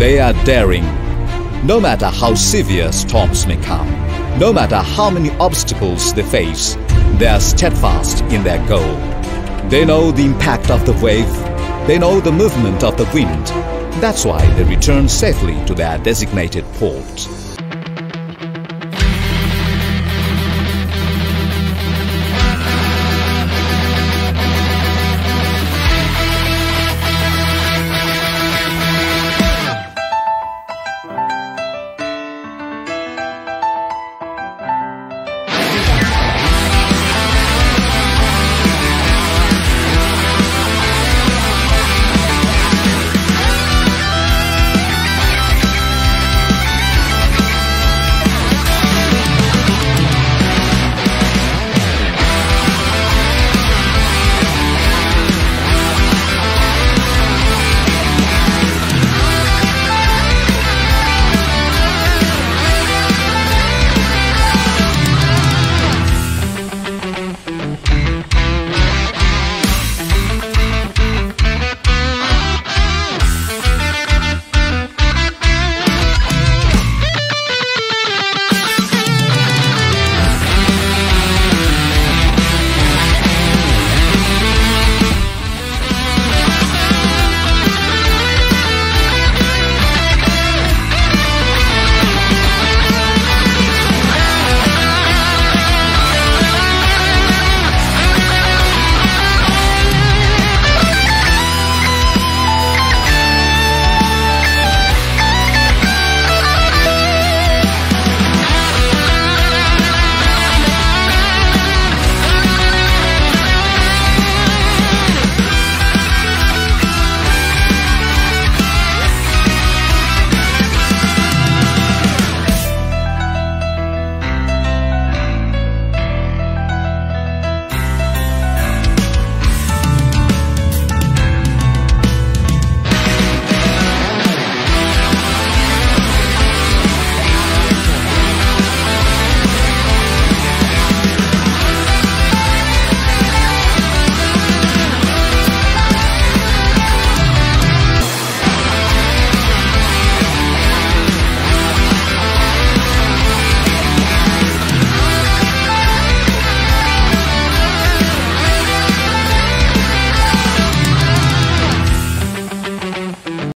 They are daring. No matter how severe storms may come, no matter how many obstacles they face, they are steadfast in their goal. They know the impact of the wave. They know the movement of the wind. That's why they return safely to their designated port.